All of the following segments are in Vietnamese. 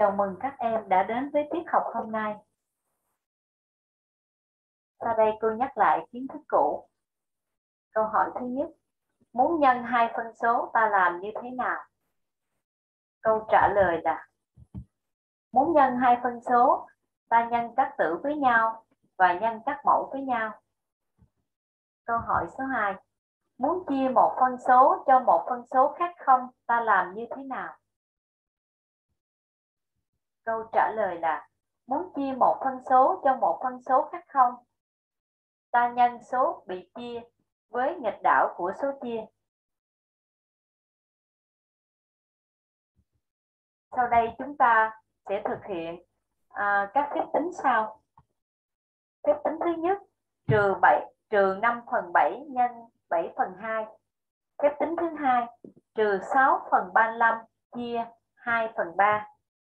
Chào mừng các em đã đến với tiết học hôm nay. Sau đây cô nhắc lại kiến thức cũ. Câu hỏi thứ nhất, muốn nhân hai phân số ta làm như thế nào? Câu trả lời là muốn nhân hai phân số, ta nhân các tử với nhau và nhân các mẫu với nhau. Câu hỏi số 2, muốn chia một phân số cho một phân số khác không, ta làm như thế nào? Câu trả lời là muốn chia một phân số cho một phân số khác không, ta nhân số bị chia với nghịch đảo của số chia. Sau đây chúng ta sẽ thực hiện các phép tính sau. Phép tính thứ nhất, trừ 5/7 nhân 7/2. Phép tính thứ hai, trừ 6/35 chia 2/3.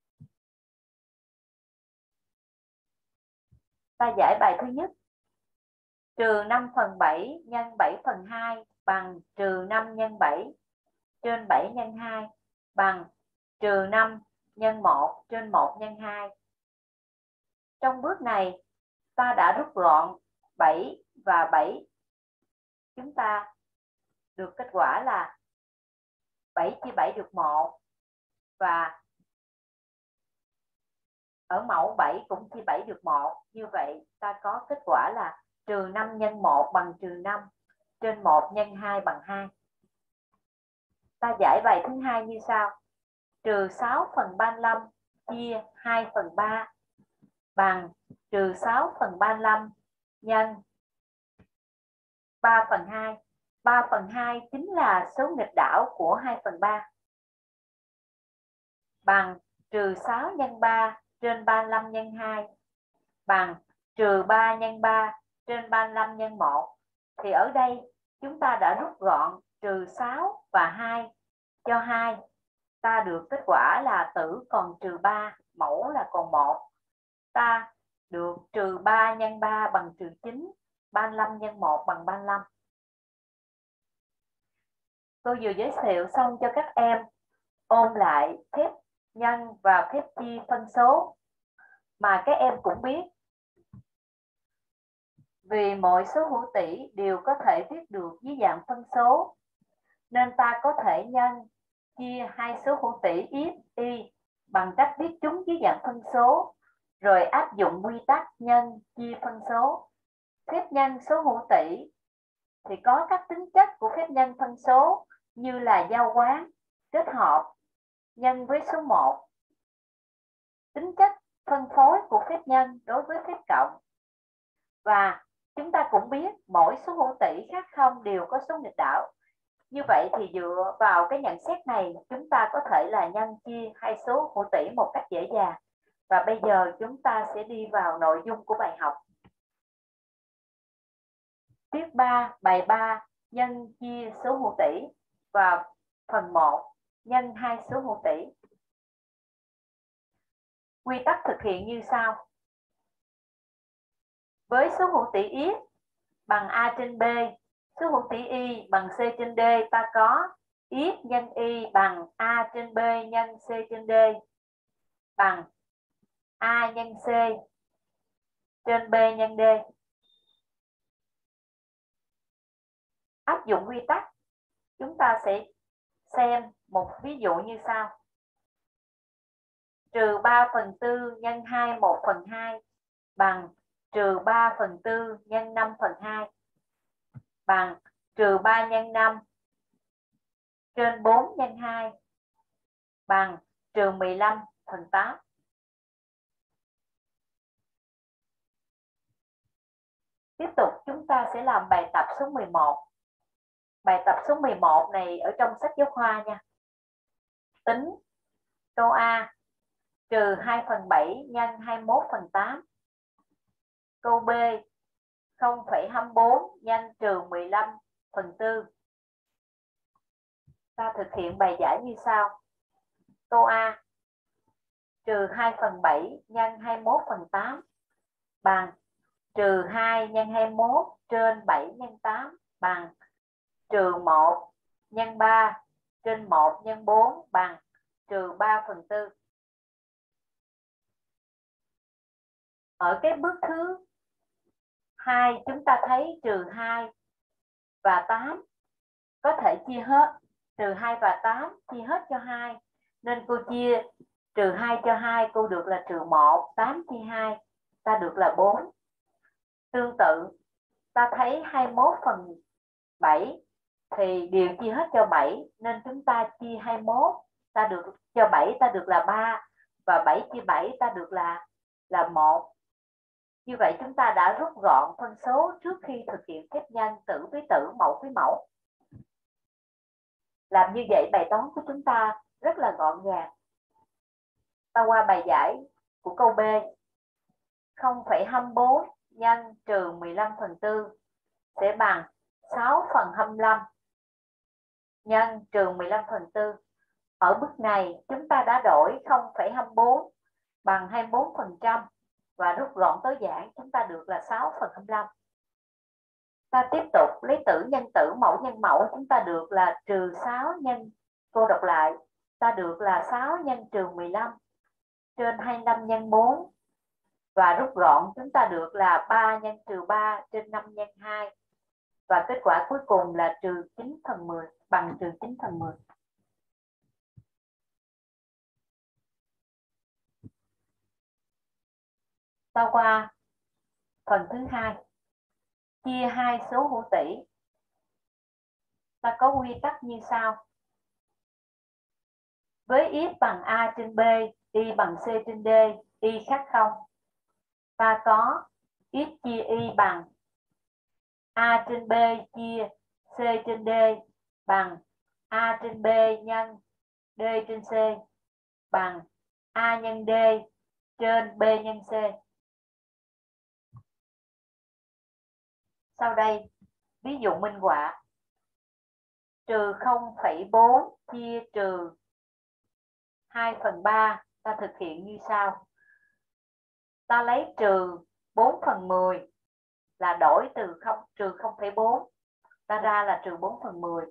Ta giải bài thứ nhất. Trừ 5/7 nhân 7/2 bằng trừ 5 nhân 7 trên 7 nhân 2 bằng trừ 5 nhân 1 trên 1 nhân 2. Trong bước này, ta đã rút gọn 7 và 7. Chúng ta được kết quả là 7 chia 7 được 1. Và ở mẫu 7 cũng chia 7 được 1. Như vậy ta có kết quả là trừ 5 nhân 1 bằng trừ 5 trên 1 nhân 2 bằng 2. Ta giải bài thứ hai như sau. Trừ 6/35 chia 2/3 bằng trừ 6/35 nhân 3/2. 3/2 chính là số nghịch đảo của 2/3 bằng trừ 6 nhân 3 trên 35 nhân 2 bằng trừ 3 nhân 3 trên 35 nhân 1. Thì ở đây chúng ta đã rút gọn trừ 6 và 2 cho 2. Ta được kết quả là tử còn trừ 3, mẫu là còn 1. Ta được trừ 3 nhân 3 bằng trừ 9, 35 nhân 1 bằng 35. Cô vừa giới thiệu xong cho các em ôn lại phép nhân và phép chia phân số mà các em cũng biết. Vì mọi số hữu tỉ đều có thể viết được dưới dạng phân số, nên ta có thể nhân, chia hai số hữu tỉ x, y bằng cách viết chúng dưới dạng phân số, rồi áp dụng quy tắc nhân, chia phân số. Phép nhân số hữu tỉ thì có các tính chất của phép nhân phân số như là giao quán, kết hợp, nhân với số 1. Tính chất phân phối của phép nhân đối với phép cộng. Và chúng ta cũng biết mỗi số hữu tỉ khác không đều có số nghịch đảo. Như vậy thì dựa vào cái nhận xét này, chúng ta có thể là nhân chia hai số hữu tỉ một cách dễ dàng. Và bây giờ chúng ta sẽ đi vào nội dung của bài học. Tiết 3, bài 3, nhân chia số hữu tỉ và phần 1, nhân hai số hữu tỉ. Quy tắc thực hiện như sau. Với số hữu tỉ x bằng a trên b, số hữu tỉ y bằng c trên d, ta có x nhân y bằng a trên b nhân c trên d bằng a nhân c trên b nhân d. Áp dụng quy tắc, chúng ta sẽ xem một ví dụ như sau. Trừ 3/4 nhân 2 1/2 bằng trừ 3/4 nhân 5/2 bằng trừ 3 nhân 5 trên 4 nhân 2 bằng trừ 15/8. Tiếp tục chúng ta sẽ làm bài tập số 11. Bài tập số 11 này ở trong sách giáo khoa nha. Tính câu A, trừ 2/7 nhân 21/8. Câu B, 0,24 nhân trừ 15/4. Ta thực hiện bài giải như sau. Câu A, trừ 2/7 nhân 21/8 bằng trừ 2 nhân 21 trên 7 nhân 8 bằng trừ 1 nhân 3 trên 1 nhân 4 bằng trừ 3/4. Ở cái bước thứ 2 chúng ta thấy trừ 2 và 8 có thể chia hết, trừ 2 và 8 chia hết cho 2, nên cô chia trừ 2 cho 2, cô được là trừ 1, 8 chia 2 ta được là 4. Tương tự ta thấy 21 phần 7 thì đều chia hết cho 7, nên chúng ta chia 21 ta được cho 7 ta được là 3, và 7 chia 7 ta được là 1. Như vậy chúng ta đã rút gọn phân số trước khi thực hiện phép nhân tử với tử, mẫu với mẫu. Làm như vậy bài toán của chúng ta rất là gọn gàng. Ta qua bài giải của câu B. 0,24 nhân trừ 15/4 sẽ bằng 6/25 nhân trừ 15/4. Ở bước này chúng ta đã đổi 0,24 bằng 24% và rút gọn tối giản, chúng ta được là 6/25. Ta tiếp tục lấy tử nhân tử, mẫu nhân mẫu, chúng ta được là trừ 6 nhân, cô đọc lại, ta được là 6 nhân trừ 15 trên 25 nhân 4, và rút gọn chúng ta được là 3 nhân trừ 3 trên 5 nhân 2, và kết quả cuối cùng là trừ 9/10 bằng trừ 9/10. Ta qua phần thứ 2, chia hai số hữu tỷ. Ta có quy tắc như sau. Với x bằng a trên b, y bằng c trên d, y khác 0, ta có x chia y bằng a trên b chia c trên d bằng a trên b nhân d trên c bằng a nhân d trên b nhân c. Sau đây, ví dụ minh họa. Trừ 0,4 chia trừ 2/3, ta thực hiện như sau. Ta lấy trừ 4/10 là đổi từ trừ 0,4, ta ra là trừ 4/10.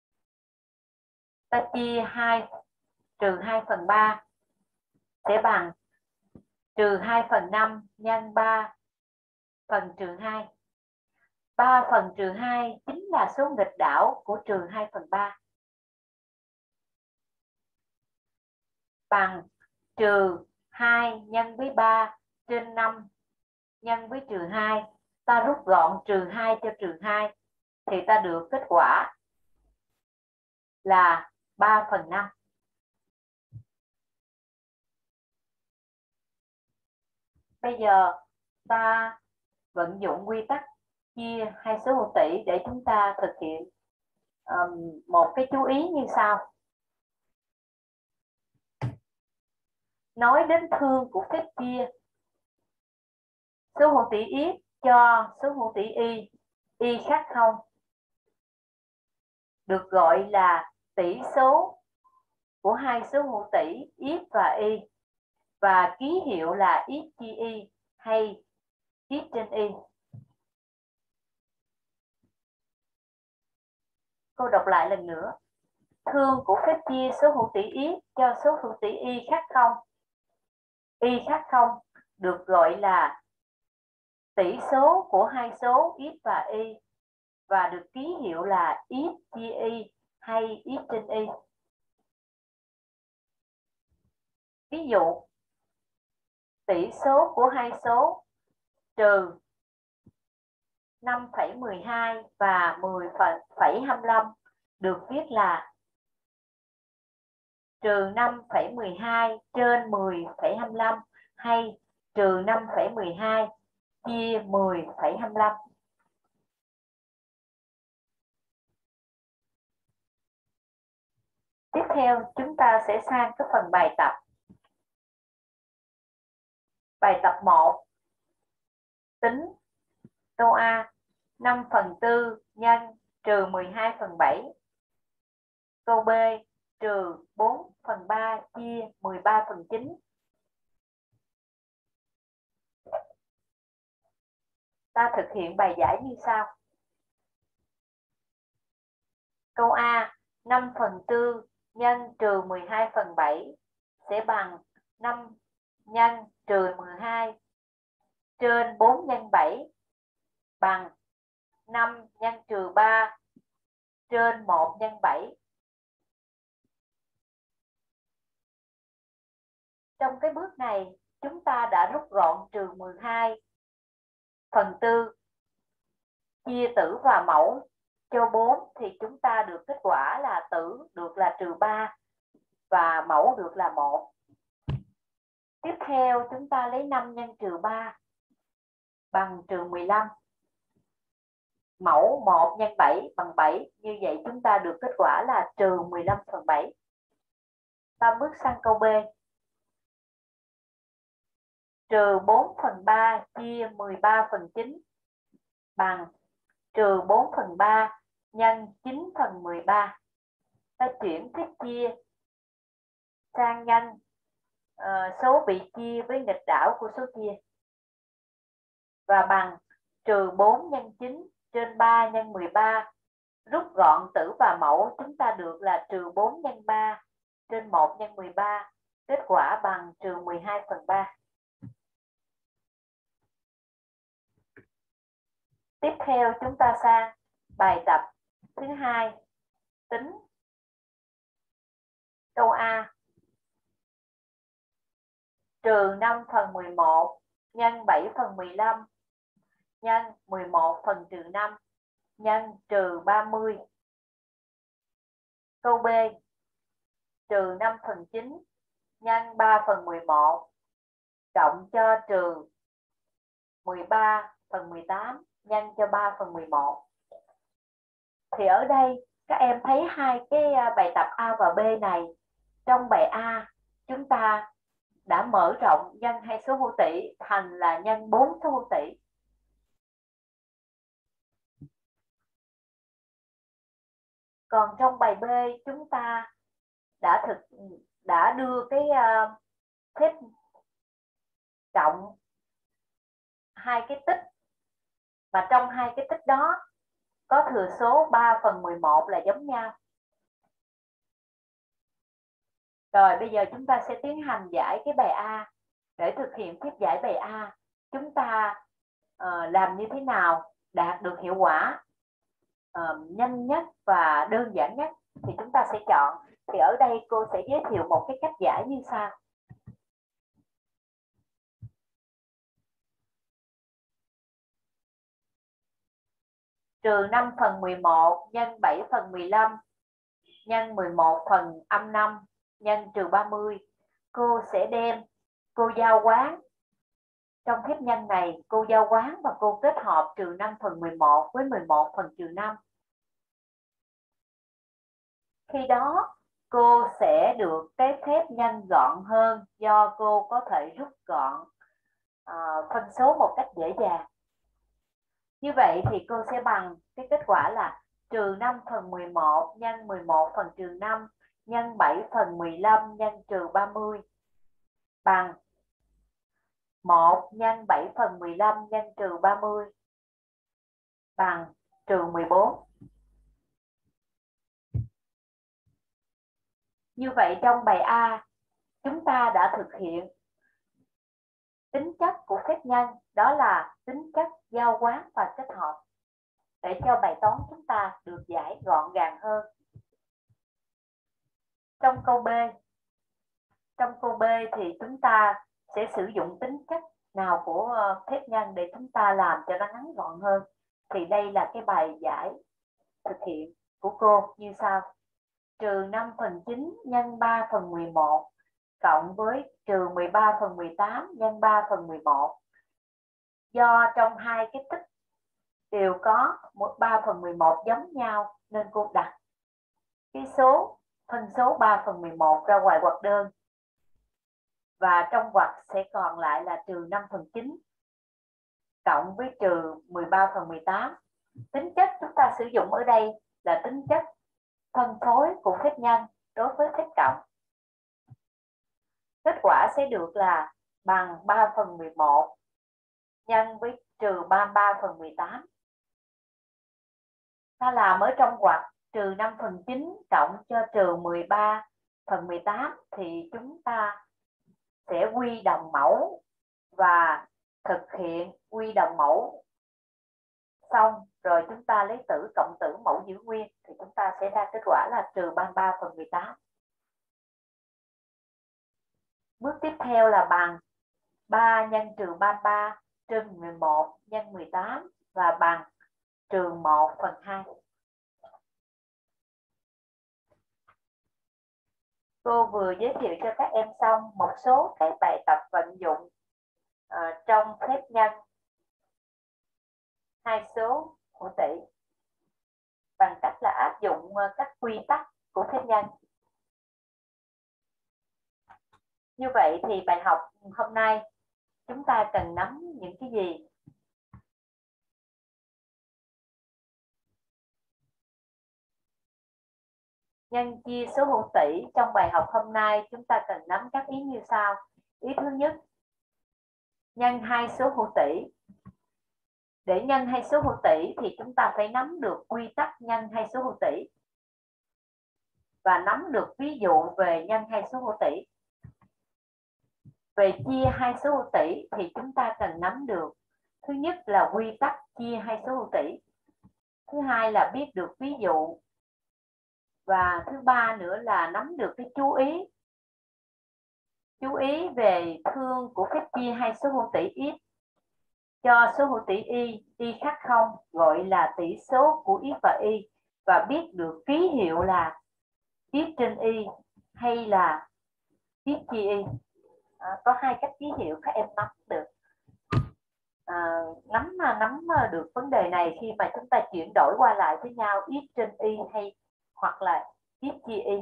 Ta chia 2 trừ 2/3 sẽ bằng trừ 2/5 nhân 3 phần trừ 2. 3 phần trừ 2 chính là số nghịch đảo của trừ 2/3. Bằng trừ 2 nhân với 3 trên 5 nhân với trừ 2. Ta rút gọn trừ 2 cho trừ 2 thì ta được kết quả là 3/5. Bây giờ ta vận dụng quy tắc chia hai số hữu tỷ để chúng ta thực hiện một cái chú ý như sau. Nói đến thương của phép chia, số hữu tỷ x cho số hữu tỷ y khác 0, được gọi là tỷ số của hai số hữu tỷ x và y, và ký hiệu là x chia y hay x trên y. Cô đọc lại lần nữa. Thương của phép chia số hữu tỷ x cho số hữu tỷ y khác 0, y khác 0 được gọi là tỷ số của hai số x và y, và được ký hiệu là x chia y hay x trên y. Ví dụ, tỷ số của hai số trừ 5,12 và 10,25 được viết là trừ 5,12 trên 10,25 hay trừ 5,12 chia 10,25. Tiếp theo chúng ta sẽ sang cái phần bài tập. Bài tập 1. Tính. Câu A. 5/4 nhân trừ 12/7. Câu B. Trừ 4/3 chia 13/9. Ta thực hiện bài giải như sau. Câu A. 5/4 nhân trừ 12/7 sẽ bằng 5 nhân trừ 12 trên 4 nhân 7 bằng 5 nhân trừ 3 trên 1 nhân 7. Trong cái bước này chúng ta đã rút gọn trừ 12/4 chia tử và mẫu cho 4 thì chúng ta được kết quả là tử được là trừ 3 và mẫu được là 1. Tiếp theo chúng ta lấy 5 nhân trừ 3 bằng trừ 15. Mẫu 1 nhân 7 bằng 7. Như vậy chúng ta được kết quả là trừ 15/7. Ta bước sang câu B. Trừ 4/3 chia 13/9 bằng trừ 4/3 nhân 9/13. Ta chuyển phép chia sang nhân số bị chia với nghịch đảo của số chia. Và bằng trừ 4 nhân 9 trên 3 nhân 13. Rút gọn tử và mẫu chúng ta được là trừ 4 nhân 3 trên 1 nhân 13. Kết quả bằng trừ 12/3. Tiếp theo chúng ta sang bài tập thứ 2. Tính. Câu A. Trừ 5/11 nhân 7/15 nhân 11/-5 nhân trừ 30. Câu B. Trừ 5/9 nhân 3/11 cộng cho trừ 13/18 nhân cho 3/11. Thì ở đây các em thấy hai cái bài tập A và B này. Trong bài A chúng ta đã mở rộng nhân hai số hữu tỉ thành là nhân 4 số hữu tỉ. Còn trong bài B chúng ta đã đưa cái phép cộng hai cái tích, và trong hai cái tích đó có thừa số 3/11 là giống nhau. Rồi bây giờ chúng ta sẽ tiến hành giải cái bài A. Để thực hiện phép giải bài A, chúng ta làm như thế nào đạt được hiệu quả nhanh nhất và đơn giản nhất thì chúng ta sẽ chọn. Thì ở đây cô sẽ giới thiệu một cái cách giải như sau. Trừ 5/11 nhân 7/15 nhân 11/-5 nhân trừ 30. Cô sẽ đem, cô giao quán. Trong phép nhân này cô giao quán và cô kết hợp trừ 5/11 với 11/-5. Khi đó cô sẽ được cái phép nhân gọn hơn do cô có thể rút gọn phân số một cách dễ dàng. Như vậy thì cô sẽ bằng cái kết quả là trừ 5/11 nhân 11/-5 nhân 7/15 nhân trừ 30 bằng 1 nhân 7/15 nhân trừ 30 bằng trừ 14. Như vậy trong bài A chúng ta đã thực hiện tính chất của phép nhân, đó là tính chất giao quán và kết hợp, để cho bài toán chúng ta được giải gọn gàng hơn. Trong câu B thì chúng ta sẽ sử dụng tính chất nào của phép nhân để chúng ta làm cho nó ngắn gọn hơn. Thì đây là cái bài giải thực hiện của cô như sau. Trừ 5/9 nhân 3/11 cộng với trừ 13/18 nhân 3/11. Do trong hai cái tích đều có 3/11 giống nhau nên cô đặt cái phân số 3/11 ra ngoài ngoặc đơn. Và trong ngoặc sẽ còn lại là trừ 5/9 cộng với trừ 13/18. Tính chất chúng ta sử dụng ở đây là tính chất phân phối của phép nhân đối với phép cộng. Kết quả sẽ được là bằng 3/11 nhân với trừ 33/18. Ta làm ở trong ngoặc trừ 5/9 cộng cho trừ 13/18 thì chúng ta sẽ quy đồng mẫu và thực hiện quy đồng mẫu xong rồi chúng ta lấy tử cộng tử mẫu giữ nguyên thì chúng ta sẽ ra kết quả là trừ 33 phần 18. Bước tiếp theo là bằng 3 nhân trừ 33 trên 11 nhân 18 và bằng trừ 1 phần 2. Cô vừa giới thiệu cho các em xong một số cái bài tập vận dụng trong phép nhân hai số hữu tỷ bằng cách là áp dụng các quy tắc của phép nhân. Như vậy thì bài học hôm nay chúng ta cần nắm những cái gì? Nhân chia số hữu tỷ trong bài học hôm nay chúng ta cần nắm các ý như sau. Ý thứ nhất, nhân hai số hữu tỷ. Để nhân hai số hữu tỷ thì chúng ta phải nắm được quy tắc nhân hai số hữu tỷ và nắm được ví dụ về nhân hai số hữu tỷ. Về chia hai số hữu tỷ thì chúng ta cần nắm được thứ nhất là quy tắc chia hai số hữu tỷ, thứ hai là biết được ví dụ, và thứ ba nữa là nắm được cái chú ý về phương của phép chia hai số hữu tỷ x cho số hữu tỷ y khác 0 gọi là tỷ số của x và y, và biết được ký hiệu là x trên y hay là x chia y. Có hai cách ký hiệu các em nắm được. Nắm được vấn đề này khi mà chúng ta chuyển đổi qua lại với nhau x trên y hay hoặc là x chia y.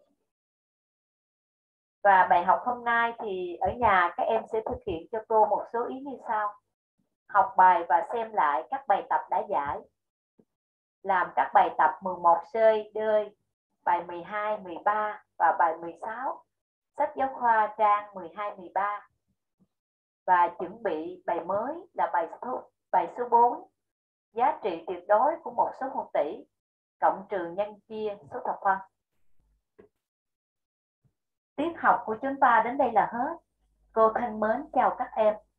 Và bài học hôm nay thì ở nhà các em sẽ thực hiện cho cô một số ý như sau. Học bài và xem lại các bài tập đã giải. Làm các bài tập 11C, D, bài 12, 13 và bài 16. Sách giáo khoa trang 12, 13. Và chuẩn bị bài mới là bài số 4. Giá trị tuyệt đối của một số hữu tỷ cộng trừ nhân chia số thập phân. Tiết học của chúng ta đến đây là hết. Cô thân mến chào các em.